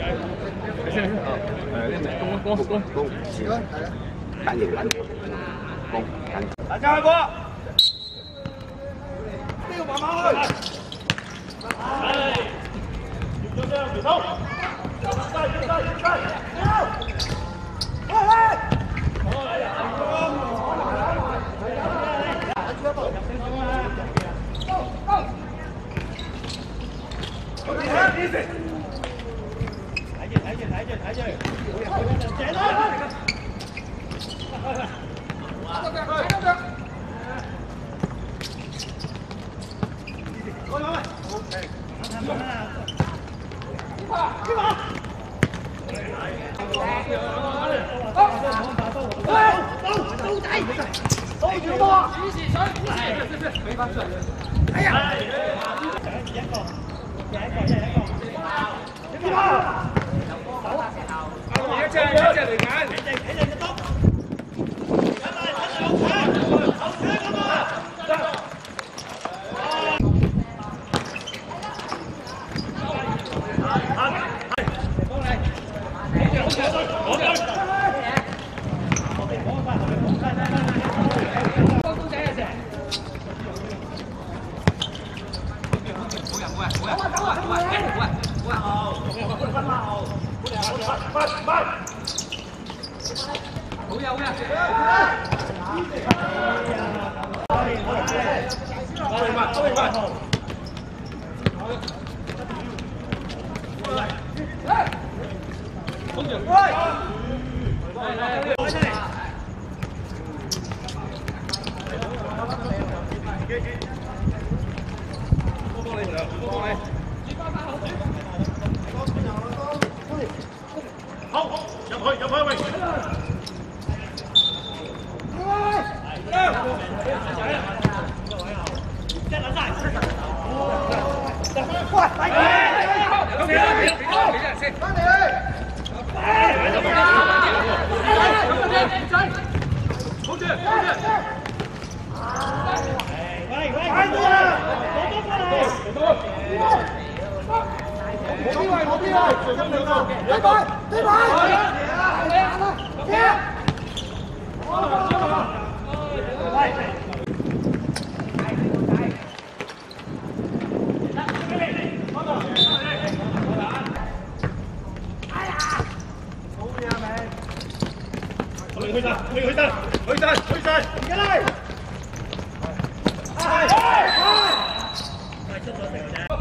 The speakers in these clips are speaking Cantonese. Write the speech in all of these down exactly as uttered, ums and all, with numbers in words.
攻攻攻攻！赶紧赶紧攻！赶紧！大家开波！六把马去！哎，就这样比头！再再再再！来来！ 抬进，抬进，抬进，抬进！简单。到这，到这。过来，OK。一把，一把。来，走，走仔，走住波。举起手，舉起，俾翻出嚟。哎呀！一個，一個，一個，一個。 一隻一隻嚟揀，起定起定就得。出嚟出嚟好搶，好搶咁啊！得。幫你，起住好搶，好搶。後邊幫翻，後邊幫翻，幫公仔啊！成。冇人冇人冇人，走啊走啊！喂喂好，好。 快快！好有咩？快慢快慢！来，空姐，来，来来来，快点！多多嚟，多多嚟。 好，入去，入去，喂！真係晒！快，快啲！咁你啦，俾俾多俾人先。翻嚟！好住，好住！喂喂，快啲啊！攞多翻嚟！攞多！冇邊位，冇邊位，最緊要個，呢個，呢個，係啊，係啊，係啊，喂，哎呀，好嘢啊，明，去晒，去去晒，去晒，去晒，而家嚟，係，係，出咗嚟啫。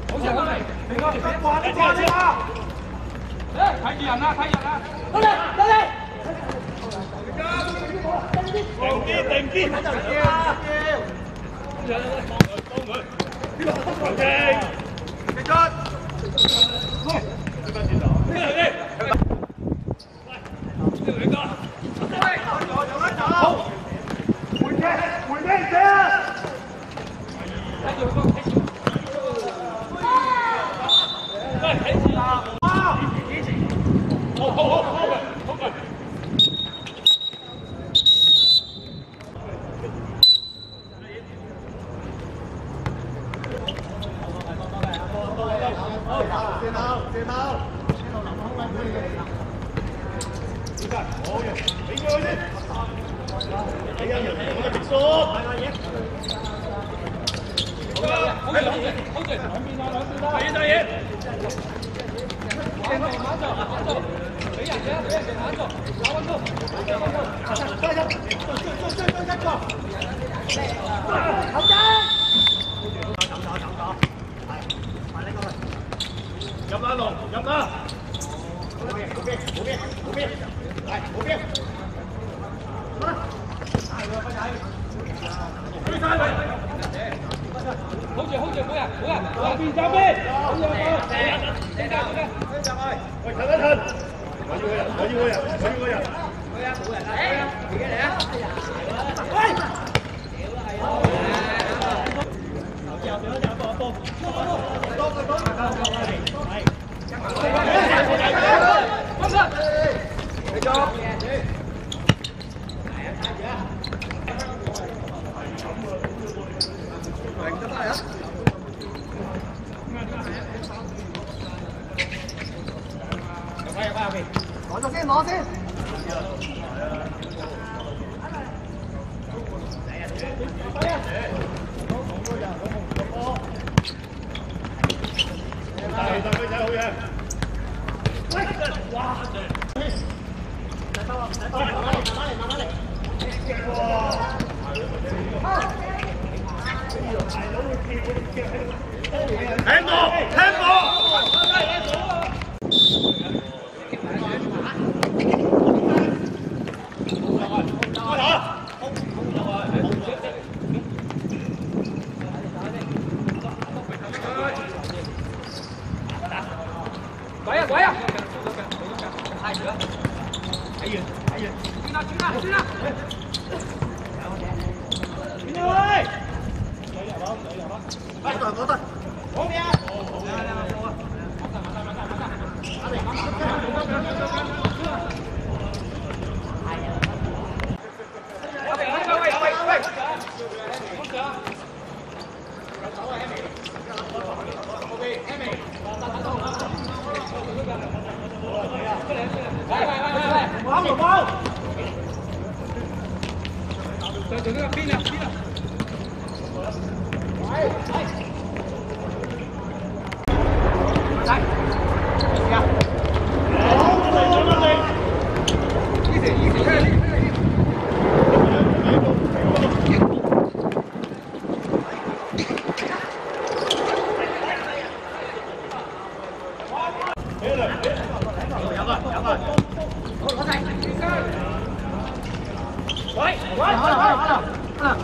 好似好嚟，你個你掛你掛你掛！誒，睇住人啦，睇人啦！得嚟得嚟！定啲定啲！幫佢幫佢！呢個好正！繼續！呢個轉頭，呢個呢？呢個兩個。好，回踢回踢者啊！睇住佢，睇住。喂，睇住啊！啊！好好好好嘅，好嘅。先頭，先頭。好嘅，俾佢先。哎呀，我嘅直數。好嘅，好嘅，好嘅，兩邊啦，兩邊啦。大嘢，大嘢。馬上，馬上，馬上。俾人嘅，俾人嘅，馬上，打穩住，打穩住。加油！追追追追追一個。好嘅。走走走走。係，快啲過去。入啦，龍，入啦。好邊，好邊，好邊，好邊。嚟，好邊。追晒佢。好住，好住，冇人，冇人，右邊走邊。好嘢，好嘢，正㗎，正㗎，跟上去。喂，停一停。我要個人，我要個人，我要個人。冇人，冇人啦，自己嚟啊！喂！有有有波波，波波波波波，係。放上。繼續。明得啦呀！入翻入翻入邊，攞咗先，攞先。大大飛仔好嘢！喂！哇！唔使收啊！唔使收，慢慢嚟，慢慢嚟，慢慢嚟。聽我，聽我。鬼啊鬼啊！太遠啦，太遠太遠，轉啦轉啦轉啦！轉啦喂！攞得攞得，好嘅！嚟嚟嚟，好啊！馬上馬上馬上馬上，馬嚟馬上！係啊！喂喂喂喂喂！好上！走啊 Amy！OK，Amy， 喂喂喂喂喂！包唔包？上做呢個邊啊邊啊！喂喂！來，試下。好，準備準備。一點一點，看力看力。有個有個。好，攞晒。喂喂，好啦好啦好啦，好啦。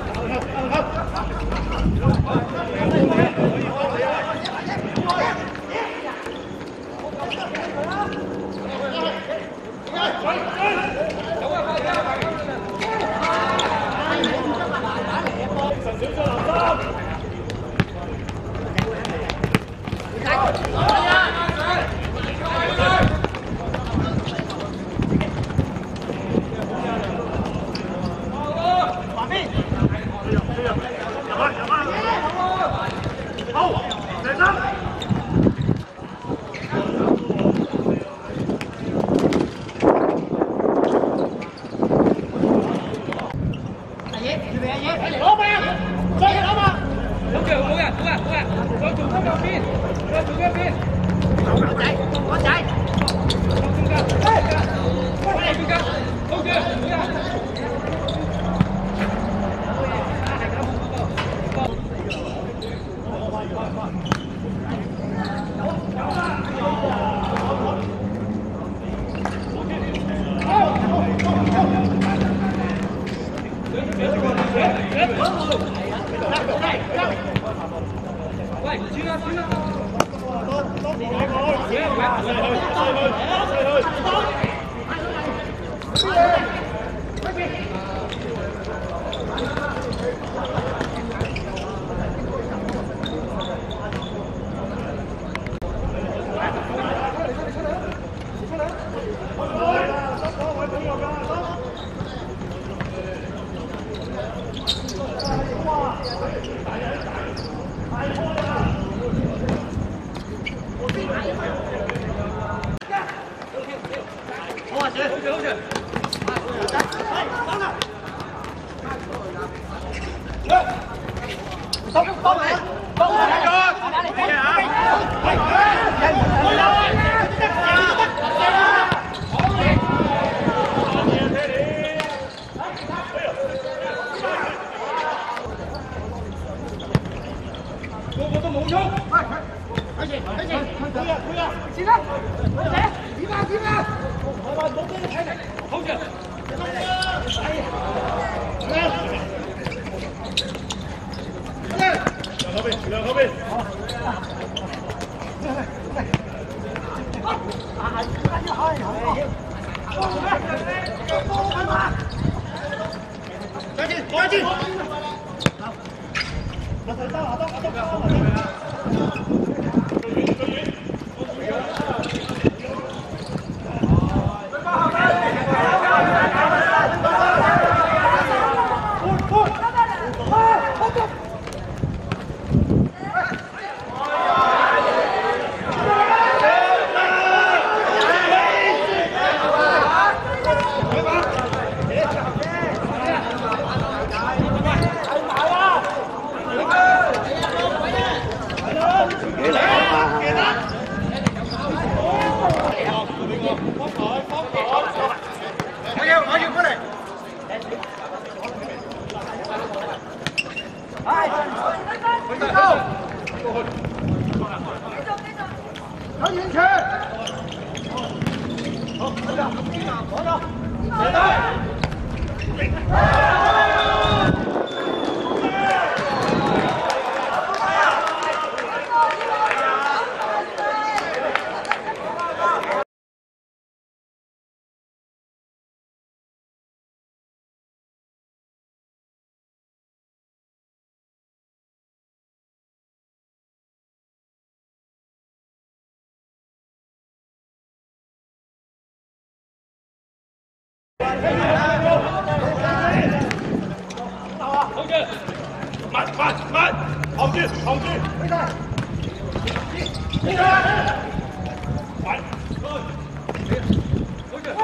慢慢慢，跑去跑去，回来，回来，慢，回去，回去。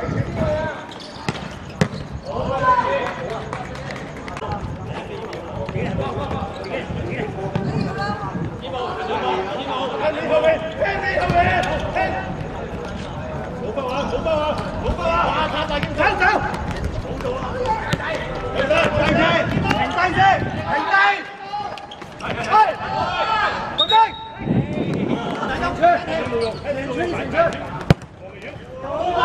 后面，偏后面，偏。冇法啊！冇法啊！冇法啊！打打打，走走。好到啊！停低，停低，停低先，停低。係，停低。大家出，停住，停住，停住。